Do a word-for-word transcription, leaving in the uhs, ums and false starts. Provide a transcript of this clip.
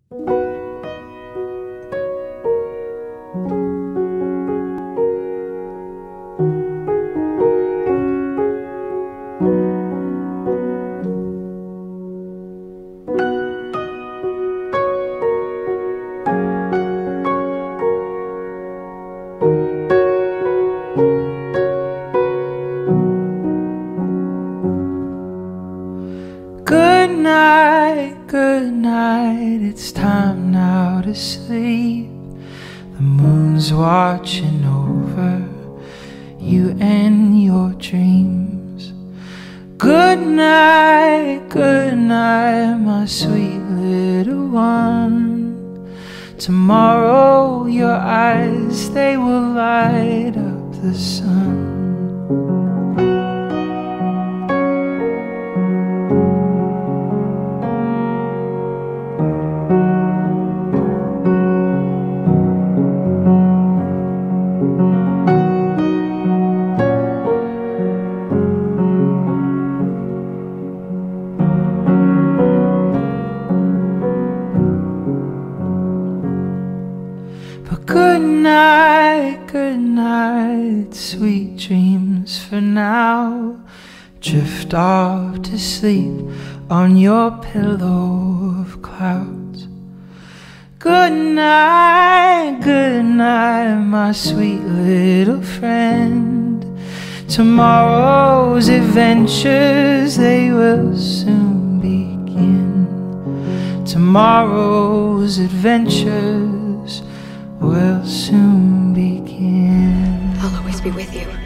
Good night, good night, it's time now to sleep. The moon's watching over you and your dreams. Good night, good night, my sweet little one. Tomorrow your eyes, they will light up the sun. But good night, good night, sweet dreams for now. Drift off to sleep on your pillow of clouds. Good night, good night, my sweet little friend. Tomorrow's adventures, they will soon begin. Tomorrow's adventures will soon begin. I'll always be with you.